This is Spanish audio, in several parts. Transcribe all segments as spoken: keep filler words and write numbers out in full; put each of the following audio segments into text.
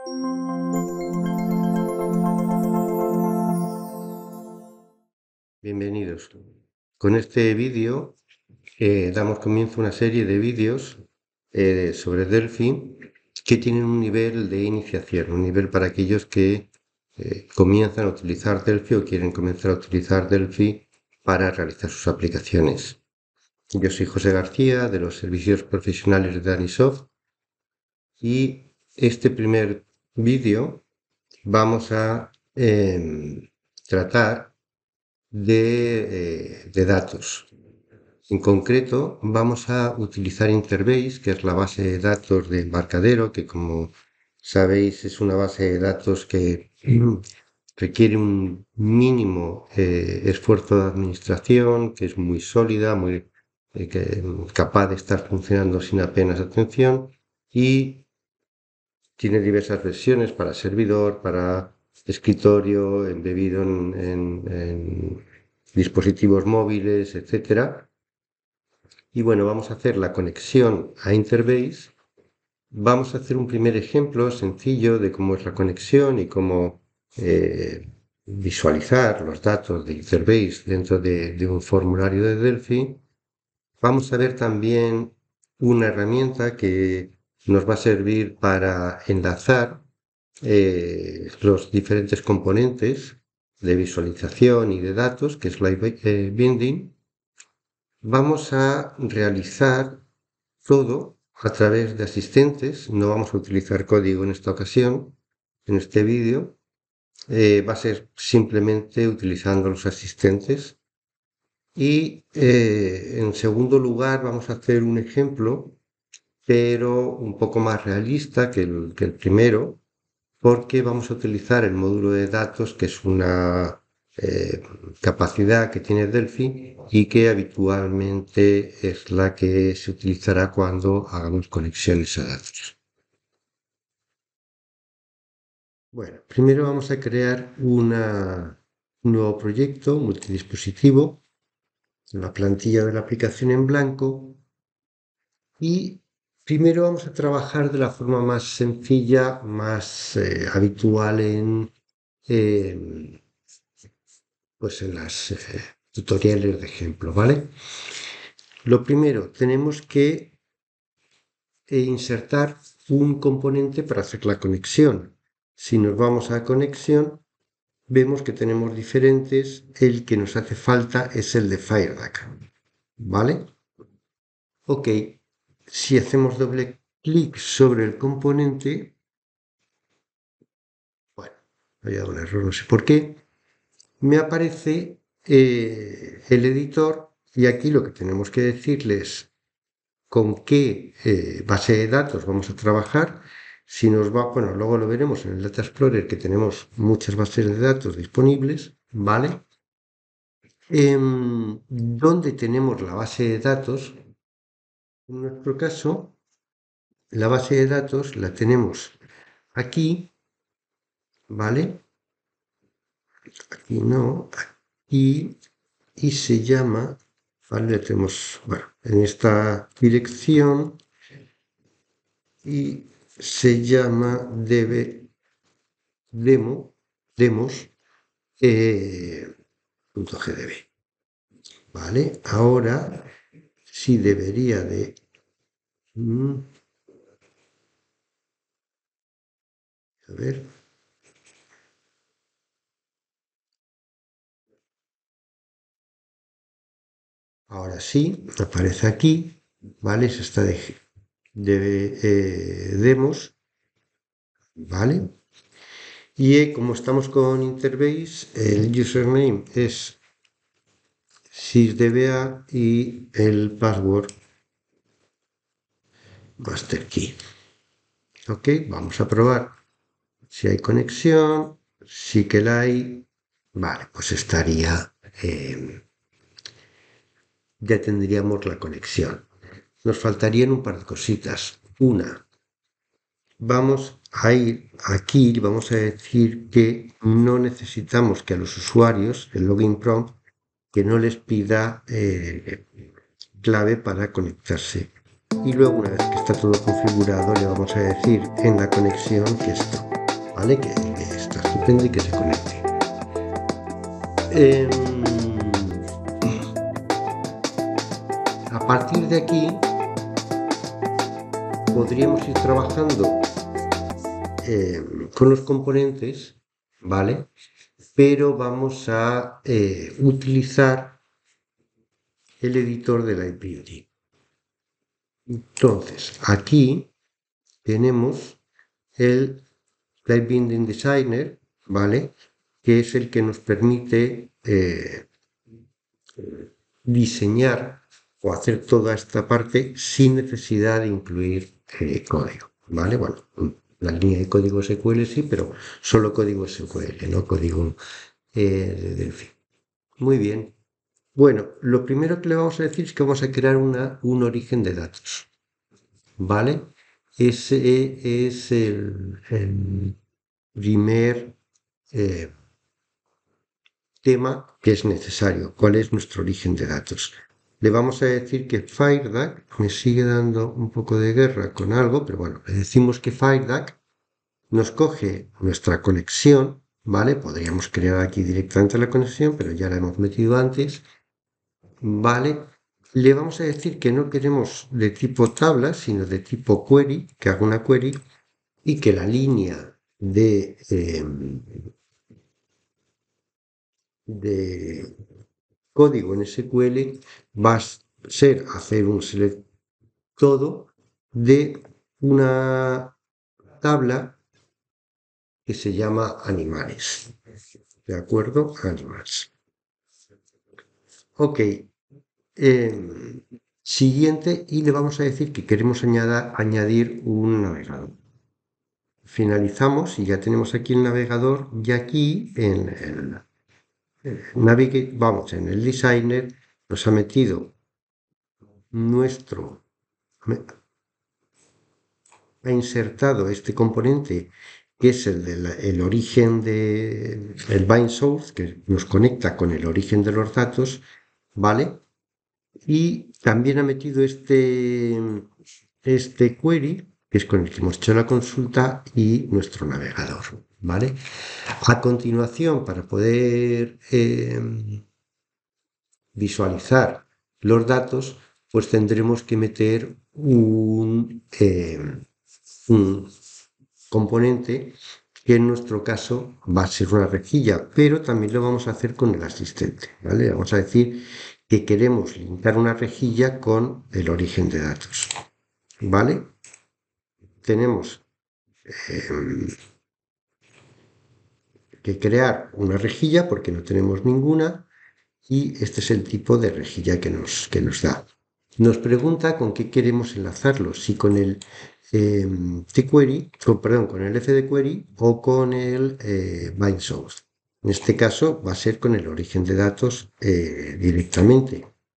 Bienvenidos. Con este vídeo eh, damos comienzo a una serie de vídeos eh, sobre Delphi que tienen un nivel de iniciación, un nivel para aquellos que eh, comienzan a utilizar Delphi o quieren comenzar a utilizar Delphi para realizar sus aplicaciones. Yo soy José García, de los servicios profesionales de Danisoft, y este primer vídeo vamos a eh, tratar de, eh, de datos. En concreto, vamos a utilizar Interbase, que es la base de datos de Embarcadero, que como sabéis es una base de datos que requiere un mínimo eh, esfuerzo de administración, que es muy sólida, muy eh, que, capaz de estar funcionando sin apenas atención, y tiene diversas versiones para servidor, para escritorio, embebido en, en, en dispositivos móviles, etcétera. Y bueno, vamos a hacer la conexión a Interbase. Vamos a hacer un primer ejemplo sencillo de cómo es la conexión y cómo eh, visualizar los datos de Interbase dentro de, de un formulario de Delphi. Vamos a ver también una herramienta que nos va a servir para enlazar eh, los diferentes componentes de visualización y de datos, que es Live eh, Binding. Vamos a realizar todo a través de asistentes. No vamos a utilizar código en esta ocasión, en este vídeo. Eh, va a ser simplemente utilizando los asistentes. Y eh, en segundo lugar vamos a hacer un ejemplo, pero un poco más realista que el, que el primero, porque vamos a utilizar el módulo de datos, que es una eh, capacidad que tiene Delphi y que habitualmente es la que se utilizará cuando hagamos conexiones a datos. Bueno, primero vamos a crear una, un nuevo proyecto multidispositivo, la plantilla de la aplicación en blanco, y primero vamos a trabajar de la forma más sencilla, más eh, habitual en, eh, pues en las eh, tutoriales de ejemplo, ¿vale? Lo primero, tenemos que eh, insertar un componente para hacer la conexión. Si nos vamos a conexión, vemos que tenemos diferentes. El que nos hace falta es el de Fireback, ¿vale? Ok, si hacemos doble clic sobre el componente, bueno, había un error, no sé por qué, me aparece eh, el editor, y aquí lo que tenemos que decirles con qué eh, base de datos vamos a trabajar. Si nos va, bueno, luego lo veremos en el Data Explorer, que tenemos muchas bases de datos disponibles, ¿vale? Eh, ¿Dónde tenemos la base de datos? En nuestro caso, la base de datos la tenemos aquí, ¿vale? Aquí no, aquí, y se llama, ¿vale? Tenemos, bueno, en esta dirección, y se llama debe demo, demos, eh, .gdb, ¿vale? Ahora sí debería de... Mm, a ver... Ahora sí, aparece aquí, ¿vale? Se está de, de eh, demos, ¿vale? Y eh, como estamos con Interbase, el username es sysdba y el password master key. Ok, vamos a probar si hay conexión. Sí que la hay. Vale, pues estaría... Eh, ya tendríamos la conexión. Nos faltarían un par de cositas. Una, vamos a ir aquí y vamos a decir que no necesitamos que a los usuarios, el login prompt, que no les pida eh, clave para conectarse. Y luego, una vez que está todo configurado, le vamos a decir en la conexión que esto ¿vale? Que, que está estupendo y que se conecte. Em, a partir de aquí podríamos ir trabajando eh, con los componentes, ¿vale? Pero vamos a eh, utilizar el editor de Light Beauty. Entonces, aquí tenemos el Light Binding Designer, ¿vale? Que es el que nos permite eh, diseñar o hacer toda esta parte sin necesidad de incluir eh, código, ¿vale? Bueno, la línea de código S Q L sí, pero solo código S Q L, no código eh, de Delphi. Muy bien. Bueno, lo primero que le vamos a decir es que vamos a crear una, un origen de datos, ¿vale? Ese es el, el primer eh, tema que es necesario. ¿Cuál es nuestro origen de datos? Le vamos a decir que FireDAC me sigue dando un poco de guerra con algo, pero bueno, le decimos que FireDAC nos coge nuestra conexión, ¿vale? Podríamos crear aquí directamente la conexión, pero ya la hemos metido antes, ¿vale? Le vamos a decir que no queremos de tipo tabla, sino de tipo query, que haga una query y que la línea de, eh, de código en S Q L va a ser hacer un select todo de una tabla que se llama animales. ¿De acuerdo? Animals. Ok. Eh, siguiente, y le vamos a decir que queremos añada, añadir un navegador. Finalizamos y ya tenemos aquí el navegador y aquí en el, Navigate, vamos, en el designer nos ha metido nuestro, ha insertado este componente que es el del el origen de el bind source, que nos conecta con el origen de los datos, ¿vale? Y también ha metido este, este query, que es con el que hemos hecho la consulta, y nuestro navegador, ¿vale? A continuación, para poder eh, visualizar los datos, pues tendremos que meter un, eh, un componente que en nuestro caso va a ser una rejilla, pero también lo vamos a hacer con el asistente, ¿vale? Vamos a decir que queremos linkar una rejilla con el origen de datos, ¿vale? Tenemos eh, que crear una rejilla porque no tenemos ninguna y este es el tipo de rejilla que nos, que nos da. Nos pregunta con qué queremos enlazarlo, si con el eh, tQuery, con, perdón, con el fdquery o con el eh, bind source. En este caso va a ser con el origen de datos eh, directamente.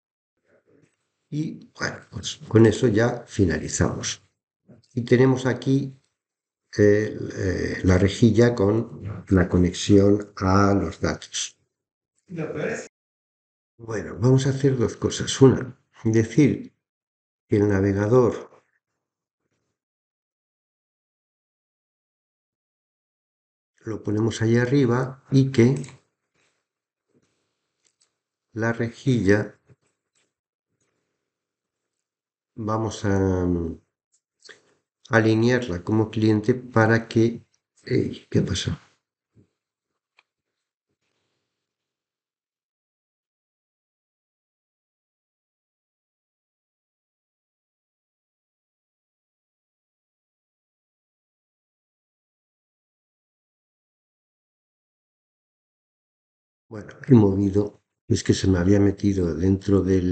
Y bueno, pues con eso ya finalizamos. Y tenemos aquí eh, eh, la rejilla con la conexión a los datos. Bueno, vamos a hacer dos cosas. Una, decir que el navegador lo ponemos ahí arriba y que la rejilla vamos a um, alinearla como cliente para que... Ey, ¿qué pasa? Bueno, he movido, es que se me había metido dentro del,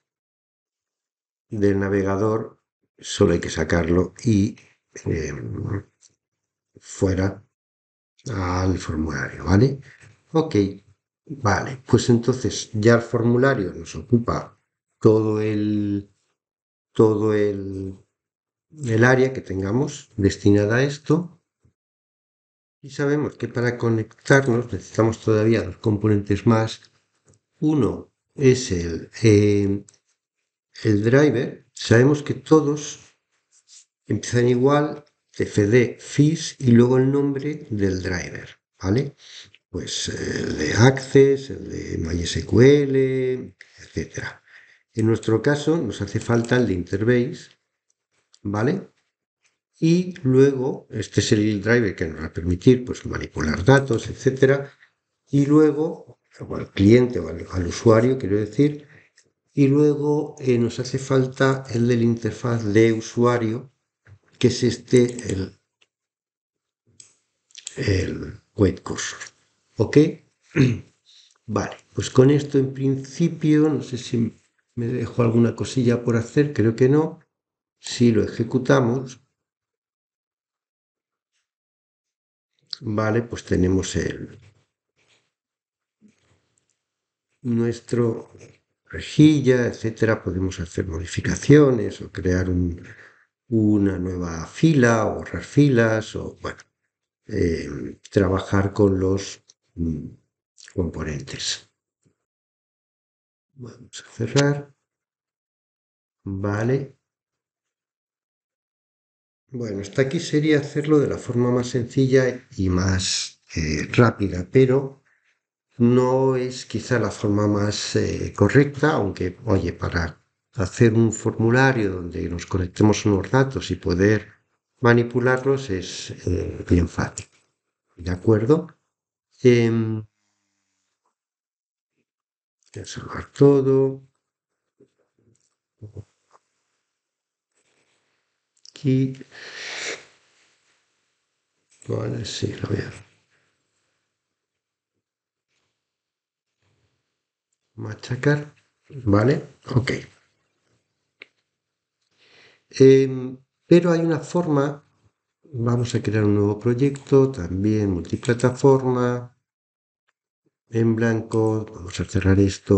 del navegador, solo hay que sacarlo y eh, fuera al formulario, ¿vale? Ok, vale, pues entonces ya el formulario nos ocupa todo el, todo el, el área que tengamos destinada a esto y sabemos que para conectarnos necesitamos todavía dos componentes más. Uno es el, eh, el driver. Sabemos que todos empiezan igual, cd-fis y luego el nombre del driver, ¿vale? Pues el de Access, el de MySQL, etcétera. En nuestro caso nos hace falta el de Interbase, ¿vale? Y luego, este es el driver que nos va a permitir pues, manipular datos, etcétera. Y luego, o al cliente o al, al usuario, quiero decir, y luego eh, nos hace falta el de la interfaz de usuario, que es este, el, el wait cursor. ¿Ok? Vale, pues con esto en principio, no sé si me dejo alguna cosilla por hacer, creo que no. Si lo ejecutamos, vale, pues tenemos el, nuestro rejilla, etcétera. Podemos hacer modificaciones o crear un, una nueva fila o borrar filas o, bueno, eh, trabajar con los mm, componentes. Vamos a cerrar. Vale. Bueno, hasta aquí sería hacerlo de la forma más sencilla y más eh, rápida, pero no es quizá la forma más eh, correcta, aunque, oye, para hacer un formulario donde nos conectemos unos datos y poder manipularlos es eh, bien fácil. ¿De acuerdo? Em, voy a salvar todo. Aquí. Vale, sí, lo voy a machacar. Vale, ok. Em, pero hay una forma, vamos a crear un nuevo proyecto, también multiplataforma, en blanco, vamos a cerrar esto.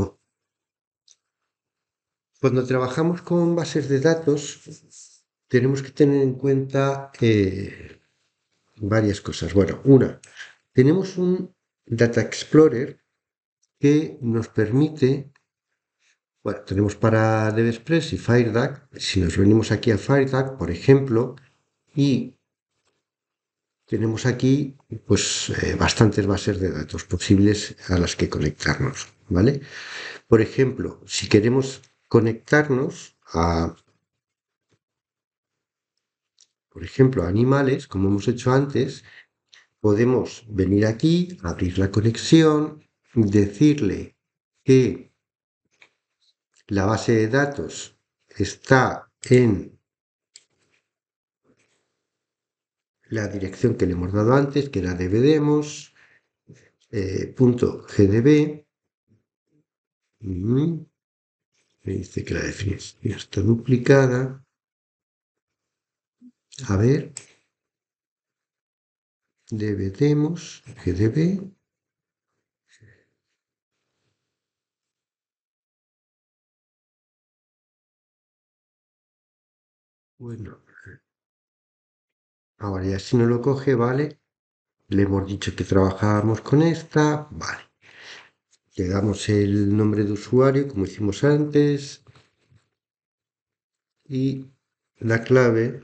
Cuando trabajamos con bases de datos, tenemos que tener en cuenta eh, varias cosas. Bueno, una, tenemos un Data Explorer que nos permite, bueno, tenemos para DevExpress y FireDAC. Si nos venimos aquí a FireDAC, por ejemplo, y tenemos aquí pues eh, bastantes bases de datos posibles a las que conectarnos, ¿vale? Por ejemplo, si queremos conectarnos a, por ejemplo, a animales, como hemos hecho antes, podemos venir aquí, abrir la conexión, decirle que la base de datos está en la dirección que le hemos dado antes, que era dbdemos, eh, punto gdb. Mm, me dice que la definición está duplicada. A ver, dbdemos, gdb. Bueno, ahora ya si no lo coge, vale. Le hemos dicho que trabajábamos con esta, vale. Le damos el nombre de usuario, como hicimos antes, y la clave,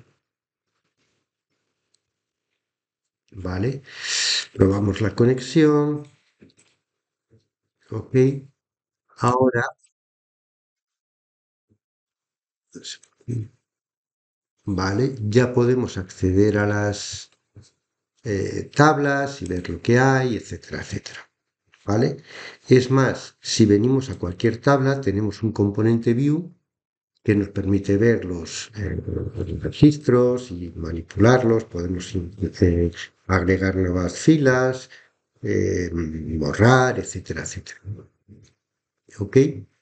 vale. Probamos la conexión, ok. Ahora, vale, ya podemos acceder a las eh, tablas y ver lo que hay, etcétera, etcétera. ¿Vale? Es más, si venimos a cualquier tabla, tenemos un componente view que nos permite ver los, eh, los registros y manipularlos, podemos eh, agregar nuevas filas, eh, borrar, etcétera, etcétera. ¿Ok?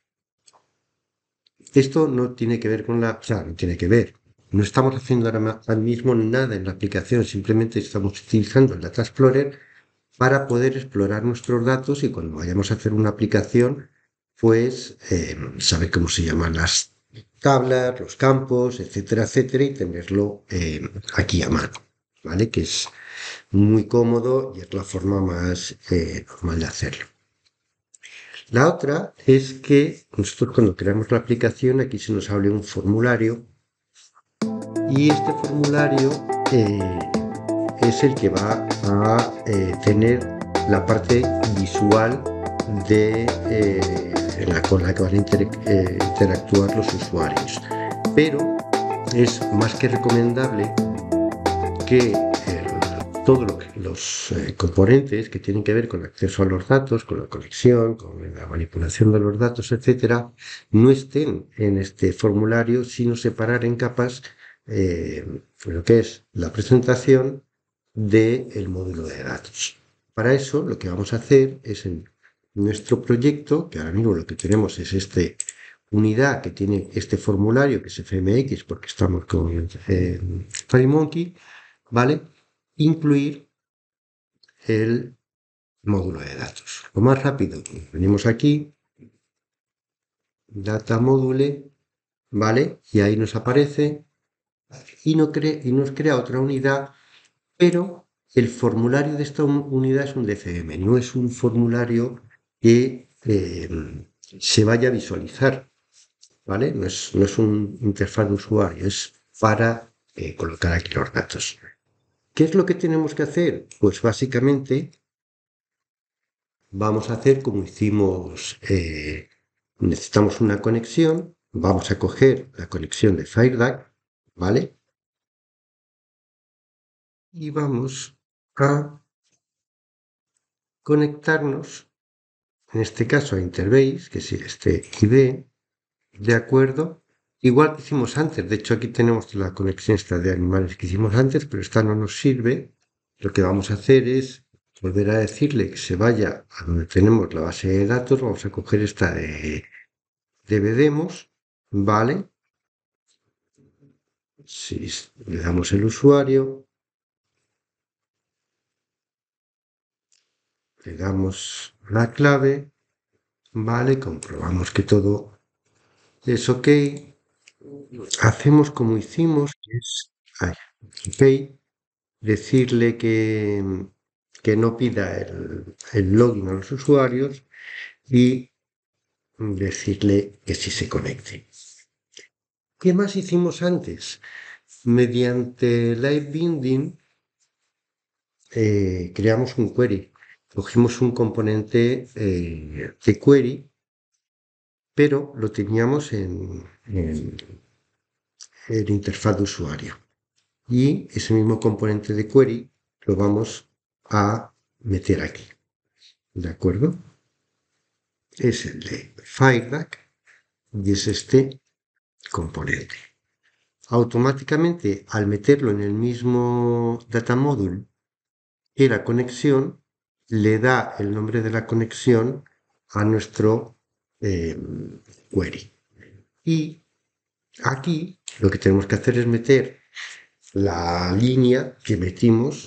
Esto no tiene que ver con la, o sea, no tiene que ver. No estamos haciendo ahora mismo nada en la aplicación, simplemente estamos utilizando el Data Explorer para poder explorar nuestros datos y cuando vayamos a hacer una aplicación, pues eh, saber cómo se llaman las tablas, los campos, etcétera, etcétera, y tenerlo eh, aquí a mano, ¿vale? Que es muy cómodo y es la forma más eh, normal de hacerlo. La otra es que nosotros cuando creamos la aplicación, aquí se nos abre un formulario y este formulario eh, es el que va a eh, tener la parte visual de, eh, en la, con la que van a inter, eh, interactuar los usuarios. Pero es más que recomendable que el, todos lo los eh, componentes que tienen que ver con el acceso a los datos, con la conexión, con la manipulación de los datos, etcétera, no estén en este formulario, sino separar en capas eh, lo que es la presentación del módulo de datos. Para eso lo que vamos a hacer es en nuestro proyecto, que ahora mismo lo que tenemos es este unidad que tiene este formulario que es F M X porque estamos con eh, FireMonkey, ¿vale? Incluir el módulo de datos. Lo más rápido, venimos aquí, data module, ¿vale? Y ahí nos aparece y, no cre y nos crea otra unidad, pero el formulario de esta unidad es un D C M, no es un formulario que eh, se vaya a visualizar, ¿vale? No es, no es un interfaz de usuario, es para eh, colocar aquí los datos. ¿Qué es lo que tenemos que hacer? Pues básicamente vamos a hacer como hicimos, eh, necesitamos una conexión, vamos a coger la conexión de FireDuck, ¿vale? Y vamos a conectarnos, en este caso a Interbase, que es este I D, ¿de acuerdo? Igual que hicimos antes, de hecho aquí tenemos la conexión esta de animales que hicimos antes, pero esta no nos sirve. Lo que vamos a hacer es volver a decirle que se vaya a donde tenemos la base de datos, vamos a coger esta de dbdemos, ¿vale? Si le damos el usuario, le damos la clave, ¿vale? Comprobamos que todo es ok. Hacemos como hicimos, que es ay, ok, decirle que, que no pida el, el login a los usuarios y decirle que sí se conecte. ¿Qué más hicimos antes? Mediante Live Binding eh, creamos un query. Cogimos un componente eh, de query, pero lo teníamos en, en, en interfaz de usuario. Y ese mismo componente de query lo vamos a meter aquí. ¿De acuerdo? Es el de FireDuck y es este componente. Automáticamente, al meterlo en el mismo data module y la conexión, le da el nombre de la conexión a nuestro eh, query. Y aquí lo que tenemos que hacer es meter la línea que metimos,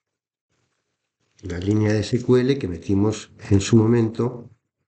la línea de S Q L que metimos en su momento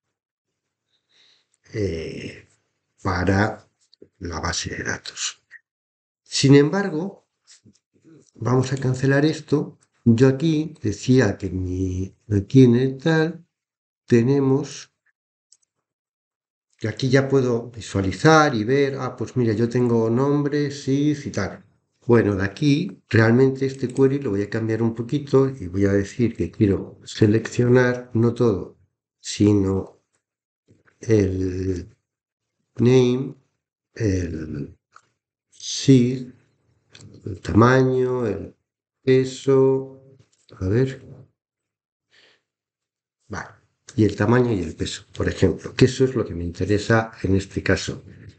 eh, para la base de datos. Sin embargo, vamos a cancelar esto. Yo aquí decía que mi, aquí en el tal tenemos que aquí ya puedo visualizar y ver, ah, pues mira, yo tengo nombre, sí, y tal. Bueno, de aquí realmente este query lo voy a cambiar un poquito y voy a decir que quiero seleccionar no todo, sino el name, el sí, el tamaño, el peso, a ver, vale, y el tamaño y el peso, por ejemplo, que eso es lo que me interesa en este caso,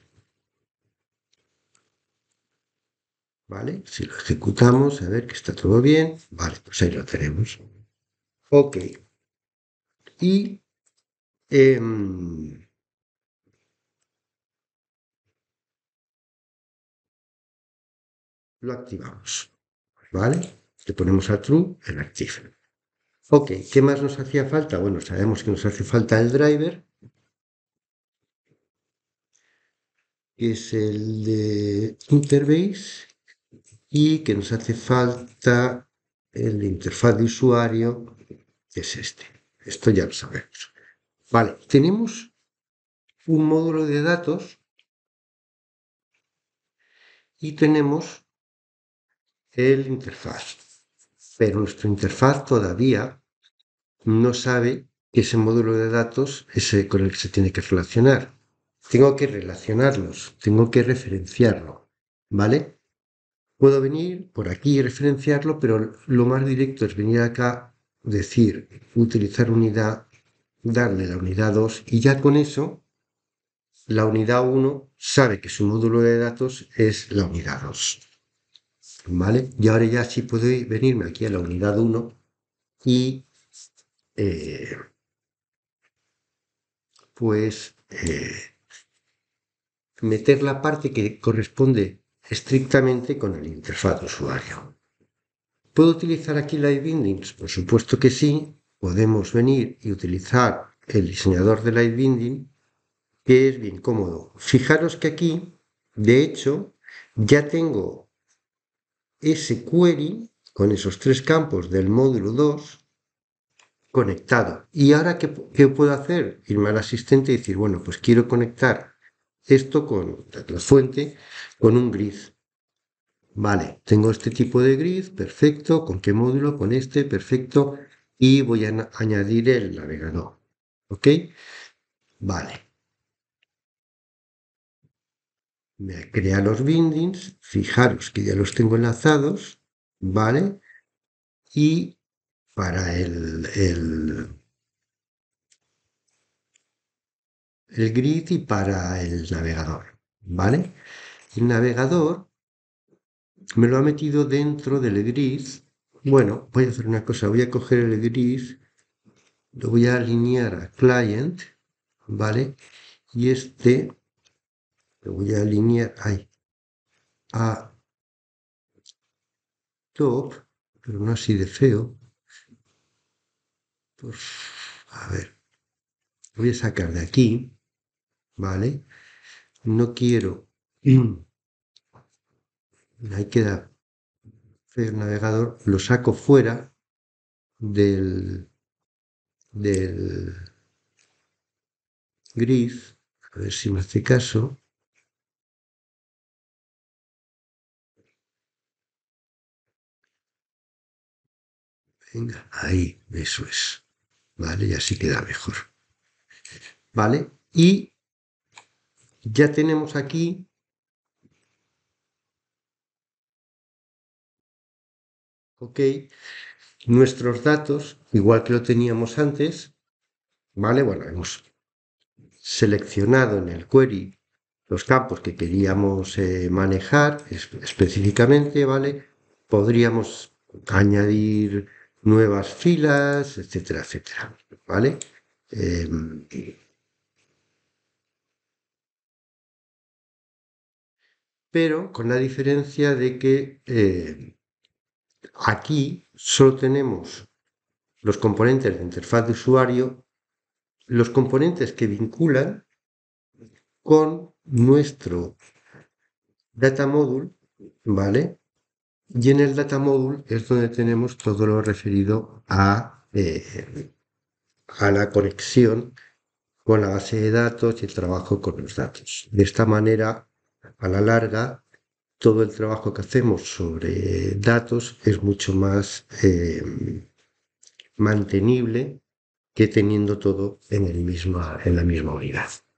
¿vale? Si lo ejecutamos, a ver que está todo bien, vale, pues ahí lo tenemos. Ok. Y eh, lo activamos, ¿vale? Le ponemos a true en active. Ok, ¿qué más nos hacía falta? Bueno, sabemos que nos hace falta el driver, que es el de Interbase, y que nos hace falta el de interfaz de usuario, que es este. Esto ya lo sabemos. Vale, tenemos un módulo de datos y tenemos el interfaz, pero nuestra interfaz todavía no sabe que ese módulo de datos es el con el que se tiene que relacionar. Tengo que relacionarlos, tengo que referenciarlo, ¿vale? Puedo venir por aquí y referenciarlo, pero lo más directo es venir acá, decir, utilizar unidad, darle la unidad dos y ya con eso la unidad uno sabe que su módulo de datos es la unidad dos, ¿vale? Y ahora ya sí puedo venirme aquí a la unidad uno y eh, pues eh, meter la parte que corresponde estrictamente con el interfaz de usuario. ¿Puedo utilizar aquí Light Bindings? Por supuesto que sí. Podemos venir y utilizar el diseñador de Light Binding, que es bien cómodo. Fijaros que aquí, de hecho, ya tengo ese query con esos tres campos del módulo dos conectado. ¿Y ahora qué, qué puedo hacer? Irme al asistente y decir, bueno, pues quiero conectar esto con la fuente con un grid. Vale, tengo este tipo de grid, perfecto. ¿Con qué módulo? Con este, perfecto. Y voy a añadir el navegador. ¿Ok? Vale. Me crea los bindings. Fijaros que ya los tengo enlazados. ¿Vale? Y para el, el, el grid y para el navegador. ¿Vale? El navegador me lo ha metido dentro del grid. Bueno, voy a hacer una cosa. Voy a coger el grid. Lo voy a alinear a client, ¿vale? Y este lo voy a alinear ahí, a top, pero no así de feo. Pues, a ver, voy a sacar de aquí, ¿vale? No quiero, ahí queda feo el navegador, lo saco fuera del, del grid, a ver si me hace caso. Venga, ahí, eso es. ¿Vale? Y así queda mejor. ¿Vale? Y ya tenemos aquí, ok, nuestros datos, igual que lo teníamos antes, ¿vale? Bueno, hemos seleccionado en el query los campos que queríamos eh, manejar específicamente, ¿vale? Podríamos añadir nuevas filas, etcétera, etcétera, ¿vale? Eh, pero con la diferencia de que eh, aquí solo tenemos los componentes de interfaz de usuario, los componentes que vinculan con nuestro data module, ¿vale? Y en el data module es donde tenemos todo lo referido a, eh, a la conexión con la base de datos y el trabajo con los datos. De esta manera, a la larga, todo el trabajo que hacemos sobre datos es mucho más eh, mantenible que teniendo todo en, el misma, en la misma unidad.